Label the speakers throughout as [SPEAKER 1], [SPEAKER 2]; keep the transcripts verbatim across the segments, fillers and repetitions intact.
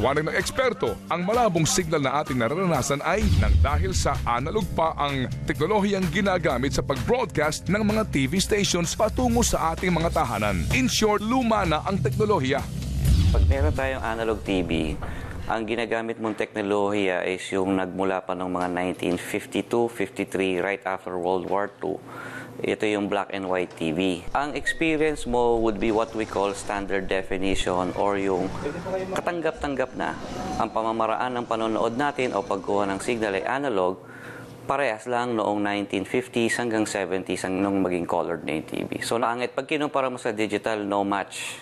[SPEAKER 1] Paliwanag ng eksperto, ang malabong signal na ating nararanasan ay nang dahil sa analog pa ang teknolohiyang ginagamit sa pag-broadcast ng mga T V stations patungo sa ating mga tahanan. In short, luma na ang teknolohiya.
[SPEAKER 2] Pag meron tayong analog T V, ang ginagamit mong teknolohiya is yung nagmula pa ng mga nineteen fifty-two, fifty-three, right after World War Two. Ito yung black and white T V. Ang experience mo would be what we call standard definition or yung katanggap-tanggap na. Ang pamamaraan ng panonood natin o pagkuha ng signal ay analog, parehas lang noong nineteen fifties hanggang seventies ang nung maging colored na yung T V. So naangit, pag kinumpara mo sa digital, no match.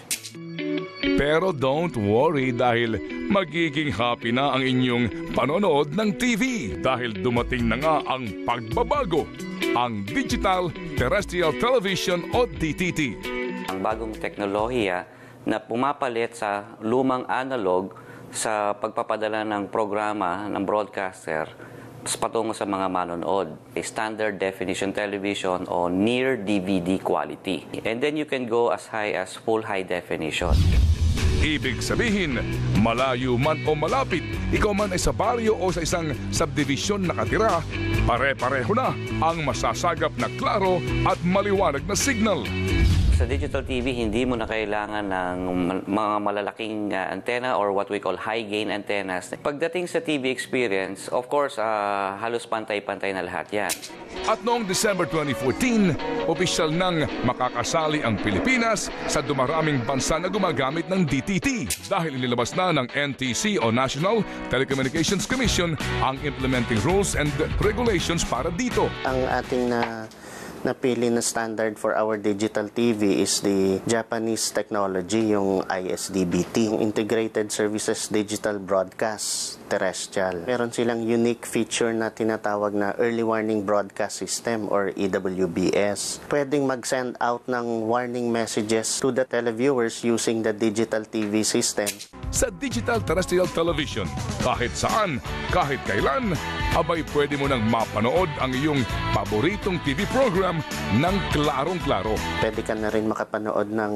[SPEAKER 1] Pero don't worry dahil magiging happy na ang inyong panonood ng T V dahil dumating na nga ang pagbabago, ang Digital Terrestrial Television o D T T.
[SPEAKER 2] Ang bagong teknolohiya na pumapalit sa lumang analog sa pagpapadala ng programa ng broadcaster patungo sa mga manonood, a standard definition television o near D V D quality. And then you can go as high as full high definition.
[SPEAKER 1] Ibig sabihin, malayo man o malapit, ikaw man ay sa baryo o sa isang subdivision nakatira, pare-pareho na ang masasagap na klaro at maliwanag na signal.
[SPEAKER 2] Sa digital T V, hindi mo na kailangan ng mga malalaking uh, antenna or what we call high-gain antennas. Pagdating sa T V experience, of course, uh, halos pantay-pantay na lahat yan.
[SPEAKER 1] At noong December twenty fourteen, opisyal nang makakasali ang Pilipinas sa dumaraming bansa na gumagamit ng D T T dahil inilabas na ng N T C o National Telecommunications Commission ang implementing rules and regulations para dito.
[SPEAKER 3] Ang ating na napili na standard for our digital T V is the Japanese technology, yung I S D B T, Integrated Services Digital Broadcast Terrestrial. Meron silang unique feature na tinatawag na Early Warning Broadcast System or E W B S. Pwedeng mag-send out ng warning messages to the televiewers using the digital T V system.
[SPEAKER 1] Sa Digital Terrestrial Television, kahit saan, kahit kailan, abay pwede mo nang mapanood ang iyong paboritong T V program ng klarong-klaro.
[SPEAKER 3] Pwede ka na rin makapanood ng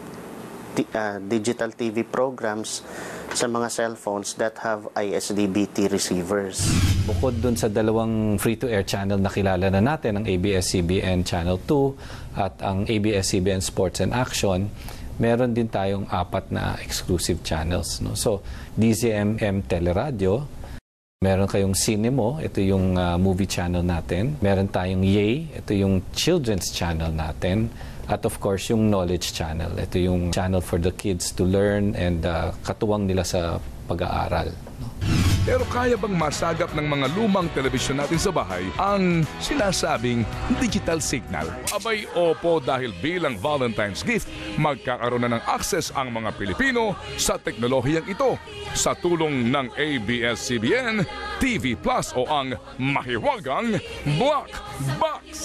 [SPEAKER 3] uh, digital T V programs sa mga cellphones that have I S D B T receivers.
[SPEAKER 4] Bukod dun sa dalawang free-to-air channel na kilala na natin, ang A B S C B N Channel two at ang A B S C B N Sports and Action, meron din tayong apat na exclusive channels. No? So, D Z M M Teleradio, meron kayong Cinemo, ito yung uh, movie channel natin. Meron tayong Yay, ito yung children's channel natin. At of course, yung Knowledge Channel. Ito yung channel for the kids to learn and uh, katuwang nila sa pag-aaral. No?
[SPEAKER 1] Pero kaya bang masagap ng mga lumang telebisyon natin sa bahay ang sinasabing digital signal? Abay, opo, dahil bilang Valentine's gift, magkakaroon na ng access ang mga Pilipino sa teknolohiyang ito sa tulong ng A B S C B N T V Plus o ang mahiwagang Black Box.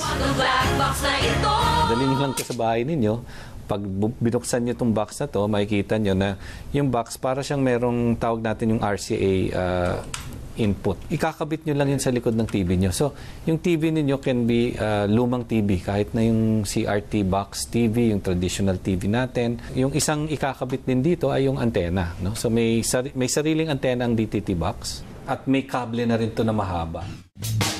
[SPEAKER 4] Dali nyo lang ito sa bahay ninyo. Pag binuksan nyo itong box na to, makikita nyo na yung box para siyang merong tawag natin yung R C A uh, input. Ikakabit nyo lang yun sa likod ng T V nyo. So, yung T V ninyo can be uh, lumang T V, kahit na yung C R T box T V, yung traditional T V natin. Yung isang ikakabit din dito ay yung antena. No? So, may, sari may sariling antena ang D T T box at may kable na rin to na mahaba.